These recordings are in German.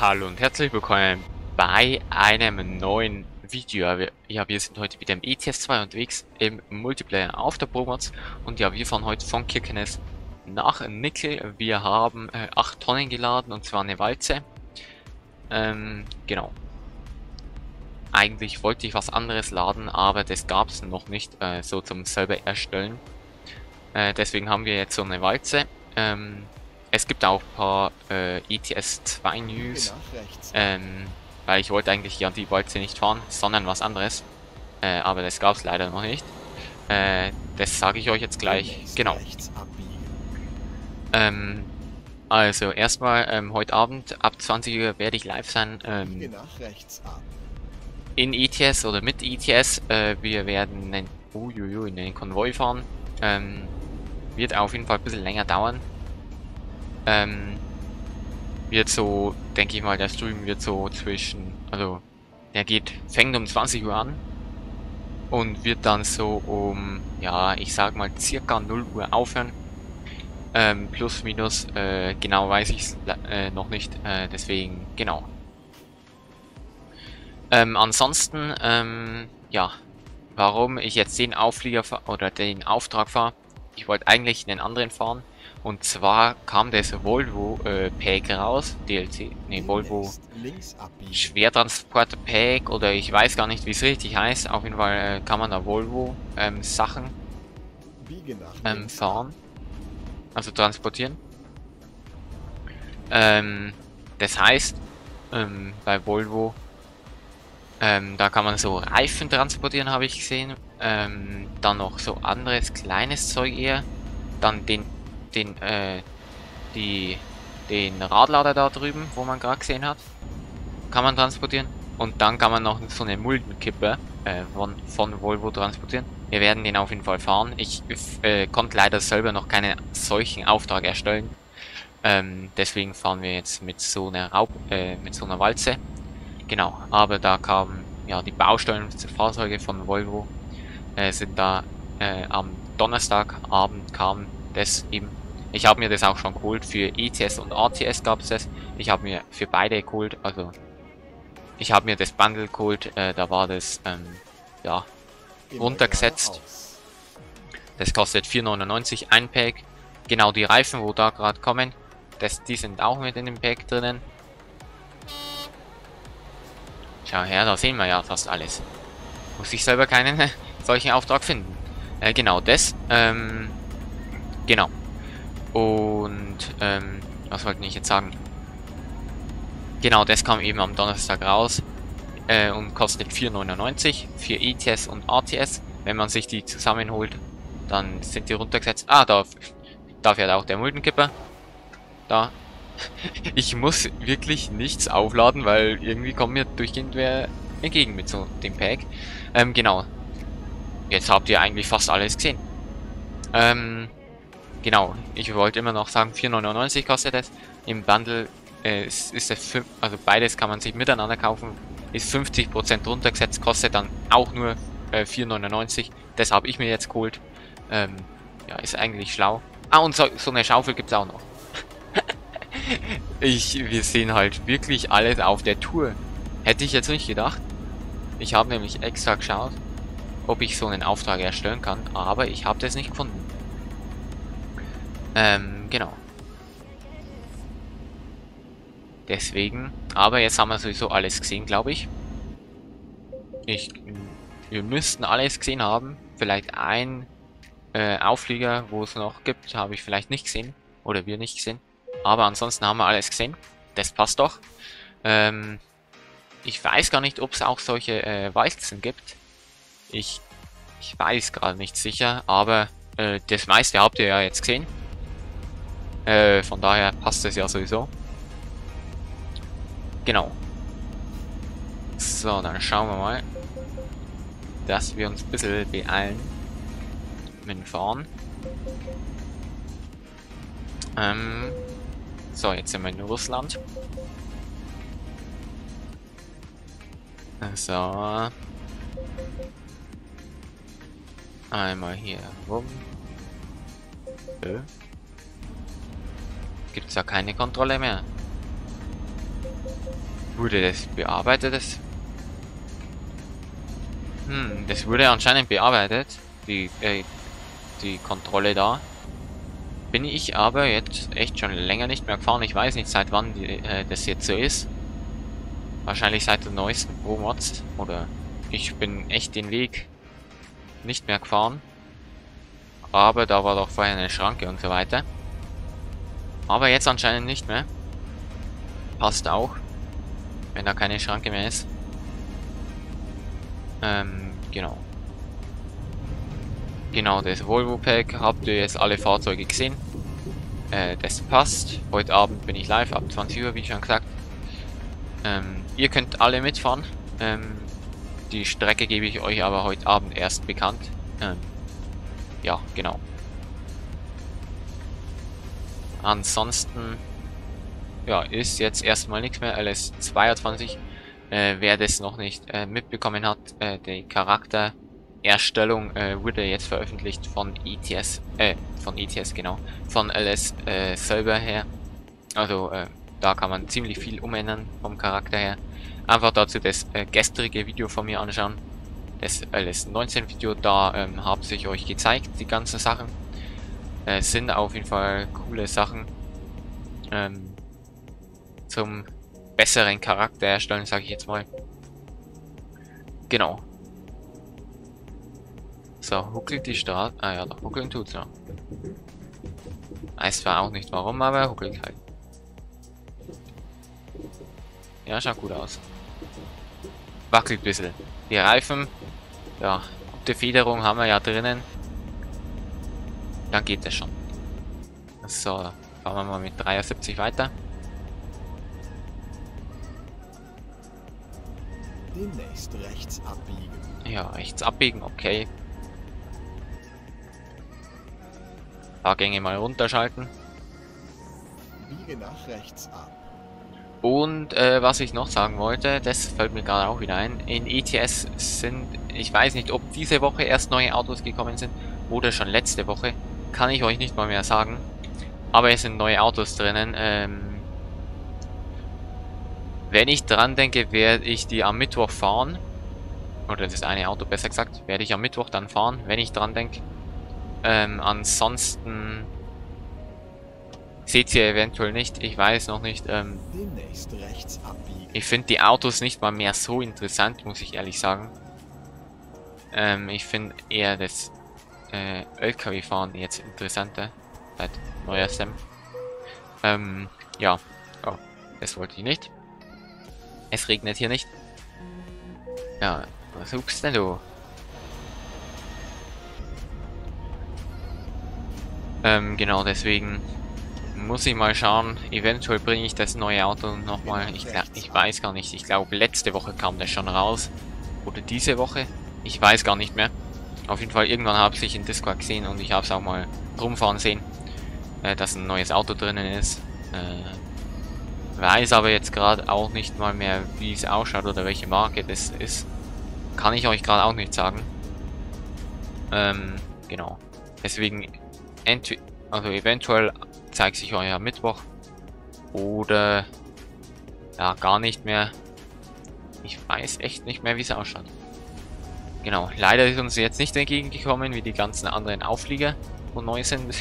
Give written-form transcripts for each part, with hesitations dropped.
Hallo und herzlich willkommen bei einem neuen Video. Wir sind heute wieder im ETS 2 unterwegs im Multiplayer auf der Promods und ja, wir fahren heute von Kirkenes nach Nickel. Wir haben 8 Tonnen geladen und zwar eine Walze. Genau. Eigentlich wollte ich was anderes laden, aber das gab es noch nicht so zum selber erstellen. Deswegen haben wir jetzt so eine Walze. Es gibt auch ein paar ETS 2 News, weil ich wollte eigentlich ja die Walze nicht fahren, sondern was anderes. Aber das gab es leider noch nicht. Das sage ich euch jetzt gleich. Genau. Also erstmal heute Abend ab 20 Uhr werde ich live sein in ETS oder mit ETS. Wir werden in den Konvoi fahren. Wird auf jeden Fall ein bisschen länger dauern. Wird so, denke ich mal, der Stream wird so also der fängt um 20 Uhr an und wird dann so um, ja, ich sag mal circa 0 Uhr aufhören. Plus, minus, genau weiß ich es noch nicht, deswegen, genau. Ansonsten, ja, warum ich jetzt den Auflieger oder den Auftrag fahre, ich wollte eigentlich einen anderen fahren. Und zwar kam das Volvo Pack raus, DLC, Volvo Schwertransporter Pack oder ich weiß gar nicht, wie es richtig heißt. Auf jeden Fall kann man da Volvo Sachen fahren, also transportieren. Das heißt, bei Volvo, da kann man so Reifen transportieren, habe ich gesehen. Dann noch so anderes kleines Zeug eher. Dann den Radlader da drüben, wo man gerade gesehen hat, kann man transportieren. Und dann kann man noch so eine Muldenkipper von Volvo transportieren. Wir werden den auf jeden Fall fahren. Ich konnte leider selber noch keinen solchen Auftrag erstellen. Deswegen fahren wir jetzt mit so einer Walze. Genau, aber da kamen ja die Baustellenfahrzeuge von Volvo sind da am Donnerstagabend kam das eben. Ich habe mir das auch schon geholt, für ETS und ATS gab es das. Ich habe mir für beide geholt, also ich habe mir das Bundle geholt, da war das ja runtergesetzt. Das kostet 4,99 ein Pack. Genau die Reifen, wo da gerade kommen, die sind auch mit in dem Pack drinnen. Schau her, da sehen wir ja fast alles. Muss ich selber keinen solchen Auftrag finden. Genau das. Genau. Und, was wollte ich jetzt sagen? Genau, das kam eben am Donnerstag raus und kostet 4,99 für ETS und ATS. Wenn man sich die zusammenholt, dann sind die runtergesetzt. Ah, da fährt auch der Muldenkipper. Da. Ich muss wirklich nichts aufladen, weil irgendwie kommt mir durchgehend wer entgegen mit so dem Pack. Genau. Jetzt habt ihr eigentlich fast alles gesehen. Genau, ich wollte immer noch sagen, 4,99 kostet es. Im Bundle ist es, also beides kann man sich miteinander kaufen, ist 50% runtergesetzt, kostet dann auch nur 4,99. Das habe ich mir jetzt geholt. Ja, ist eigentlich schlau. Ah, und so eine Schaufel gibt es auch noch. Wir sehen halt wirklich alles auf der Tour. Hätte ich jetzt nicht gedacht. Ich habe nämlich extra geschaut, ob ich so einen Auftrag erstellen kann, aber ich habe das nicht gefunden. Genau. Deswegen, aber jetzt haben wir sowieso alles gesehen, glaube ich. Wir müssten alles gesehen haben. Vielleicht ein Auflieger, wo es noch gibt, habe ich vielleicht nicht gesehen. Oder wir nicht gesehen. Aber ansonsten haben wir alles gesehen. Das passt doch. Ich weiß gar nicht, ob es auch solche Walzen gibt. Ich weiß gerade nicht sicher, aber das meiste habt ihr ja jetzt gesehen. Von daher passt es ja sowieso. Genau. So, dann schauen wir mal, dass wir uns ein bisschen beeilen mit dem Fahren. So, jetzt sind wir in Russland. So. Einmal hier rum. Gibt's ja keine Kontrolle mehr. Wurde das bearbeitet? Das wurde anscheinend bearbeitet. Die Kontrolle da. Bin ich aber jetzt echt schon länger nicht mehr gefahren. Ich weiß nicht, seit wann das jetzt so ist. Wahrscheinlich seit den neuesten Pro-Mods. Oder ich bin echt den Weg nicht mehr gefahren. Aber da war doch vorher eine Schranke und so weiter. Aber jetzt anscheinend nicht mehr. Passt auch. Wenn da keine Schranke mehr ist. Genau. Genau, das Volvo Pack habt ihr jetzt alle Fahrzeuge gesehen. Das passt. Heute Abend bin ich live, ab 20 Uhr, wie schon gesagt. Ihr könnt alle mitfahren. Die Strecke gebe ich euch aber heute Abend erst bekannt. Ja, genau. Ansonsten, ja, ist jetzt erstmal nichts mehr. LS22. Wer das noch nicht mitbekommen hat, die Charaktererstellung wurde jetzt veröffentlicht von ETS, genau, von LS selber her. Also da kann man ziemlich viel umändern vom Charakter her. Einfach dazu das gestrige Video von mir anschauen. Das LS19 Video, da habe ich euch gezeigt, die ganzen Sachen. Sind auf jeden Fall coole Sachen. Zum besseren Charakter erstellen, sage ich jetzt mal. Genau. So, huckelt die Straße. Ah ja, doch, huckeln tut's noch. Weiß zwar auch nicht warum, aber huckelt halt. Ja, schaut gut aus. Wackelt ein bisschen. Die Reifen, ja, gute Federung haben wir ja drinnen. Dann geht es schon. So, fahren wir mal mit 73 weiter. Demnächst rechts abbiegen. Ja, rechts abbiegen, okay. Fahrgänge mal runterschalten. Biege nach rechts ab. Und was ich noch sagen wollte, das fällt mir gerade auch wieder ein. In ETS sind, ich weiß nicht, ob diese Woche erst neue Autos gekommen sind oder schon letzte Woche. Kann ich euch nicht mal mehr sagen. Aber es sind neue Autos drinnen. Wenn ich dran denke, werde ich die am Mittwoch fahren. Oder das eine Auto besser gesagt. Werde ich am Mittwoch dann fahren, wenn ich dran denke. Ansonsten seht ihr eventuell nicht. Ich weiß noch nicht. Demnächst rechts abbiegen. Ich finde die Autos nicht mal mehr so interessant, muss ich ehrlich sagen. Ich finde eher das LKW-Fahren jetzt interessanter. Seit neuestem. Ja. Oh, das wollte ich nicht. Es regnet hier nicht. Ja, was suchst denn du? Genau, deswegen muss ich mal schauen. Eventuell bringe ich das neue Auto nochmal. Ich weiß gar nicht. Ich glaube, letzte Woche kam das schon raus. Oder diese Woche. Ich weiß gar nicht mehr. Auf jeden Fall, irgendwann habe ich in Discord gesehen und ich habe es auch mal rumfahren sehen, dass ein neues Auto drinnen ist. Weiß aber jetzt gerade auch nicht mal mehr, wie es ausschaut oder welche Marke das ist. Kann ich euch gerade auch nicht sagen. Genau. Deswegen, also eventuell zeigt sich euch am Mittwoch. Oder ja, gar nicht mehr. Ich weiß echt nicht mehr, wie es ausschaut. Genau, leider ist uns jetzt nicht entgegengekommen, wie die ganzen anderen Auflieger, wo neu sind.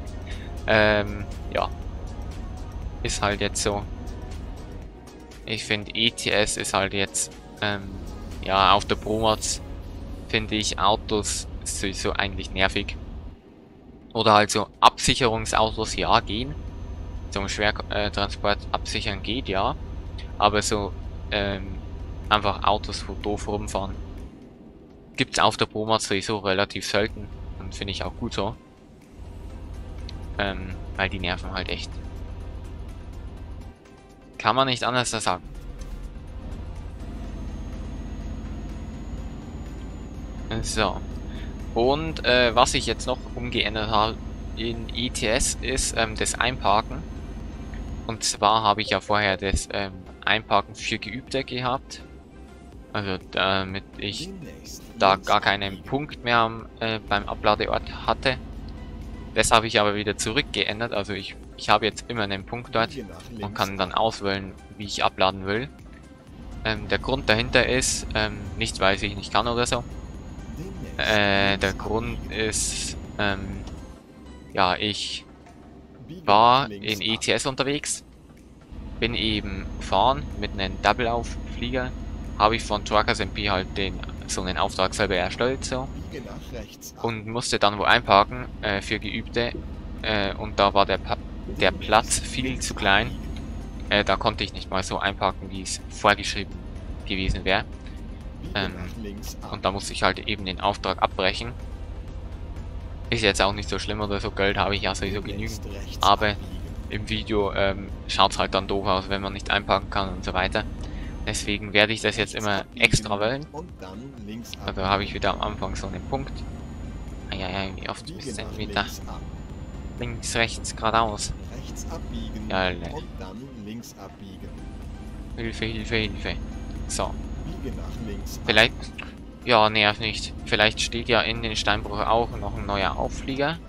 Ja. Ist halt jetzt so. Ich finde ETS ist halt jetzt, ja, auf der Pro-Mods finde ich Autos sowieso eigentlich nervig. Oder halt so Absicherungsautos, ja, gehen. Zum Schwertransport absichern geht, ja. Aber so, einfach Autos, wo doof rumfahren, gibt's auf der Pro-Mods sowieso relativ selten. Und finde ich auch gut so. Weil die nerven halt echt. Kann man nicht anders sagen. So. Und was ich jetzt noch umgeändert habe in ETS ist das Einparken. Und zwar habe ich ja vorher das Einparken für Geübte gehabt. Also damit ich da gar keinen Punkt mehr beim Abladeort hatte. Das habe ich aber wieder zurückgeändert. Also ich habe jetzt immer einen Punkt dort und kann dann auswählen, wie ich abladen will. Der Grund dahinter ist, nicht weil ich nicht kann oder so. Der Grund ist, ja, ich war in ETS unterwegs, bin eben gefahren mit einem Double-Auflieger, habe ich von Truckers MP halt so einen Auftrag selber erstellt, so, und musste dann wo einparken, für Geübte, und da war der Platz viel zu klein, da konnte ich nicht mal so einparken, wie es vorgeschrieben gewesen wäre, und da musste ich halt eben den Auftrag abbrechen. Ist jetzt auch nicht so schlimm oder so, Geld habe ich ja sowieso genügend, aber im Video schaut es halt dann doof aus, wenn man nicht einparken kann und so weiter. Deswegen werde ich das jetzt immer extra wählen. Also habe ich wieder am Anfang so einen Punkt. Ja, wie oft bis Zentimeter? Links, rechts, geradeaus. Ja, Hilfe. So. Vielleicht... Ja, nervt nicht. Vielleicht steht ja in den Steinbruch auch noch ein neuer Aufflieger.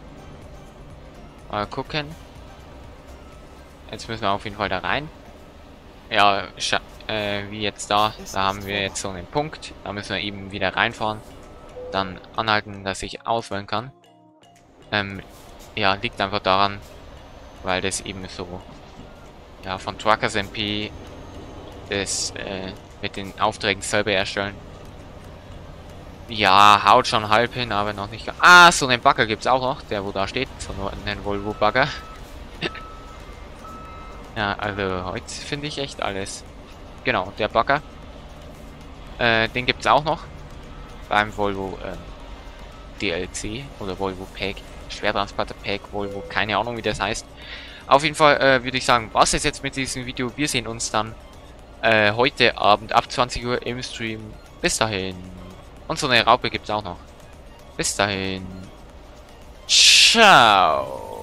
Mal gucken. Jetzt müssen wir auf jeden Fall da rein. Ja, wie jetzt da. Da haben wir jetzt so einen Punkt. Da müssen wir eben wieder reinfahren. Dann anhalten, dass ich auswählen kann. Ja, liegt einfach daran, weil das eben so, ja, von Truckers MP das mit den Aufträgen selber erstellen. Ja, haut schon halb hin, aber noch nicht. Ah, so einen Bagger gibt es auch noch, der wo da steht. So einen Volvo-Bagger. Ja, also heute finde ich echt alles. Genau, der Bagger. Den gibt es auch noch. Beim Volvo DLC oder Volvo Pack. Schwertransporter Pack, Volvo, keine Ahnung wie das heißt. Auf jeden Fall würde ich sagen, was ist jetzt mit diesem Video? Wir sehen uns dann heute Abend ab 20 Uhr im Stream. Bis dahin. Und so eine Raupe gibt es auch noch. Bis dahin. Ciao.